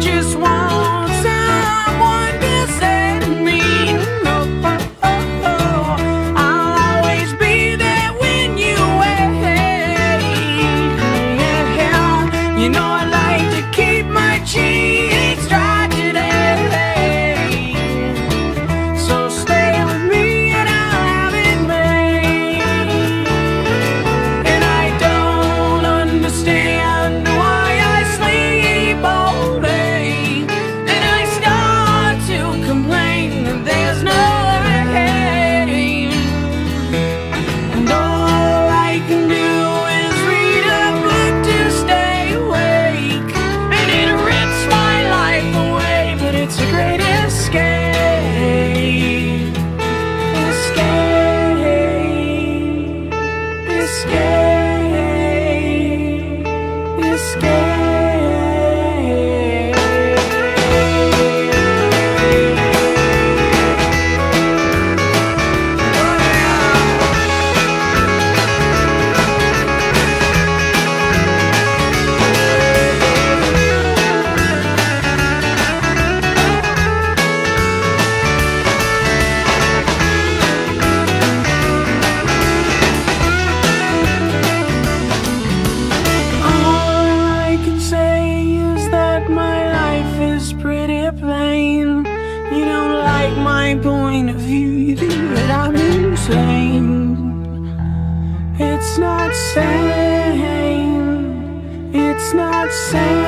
just want someone to set me. I'll always be there when you wait. Yeah, you know I like to keep my cheeks dry today. So stay with me and I'll have it made. And I don't understand why I sleep all day, and I start to complain that there's no rain. And all I can do is read a book to stay awake, and it rips my life away, but it's a great escape. Escape, escape, escape. Plain. You don't like my point of view, you think that I'm insane. It's not sane, it's not sane.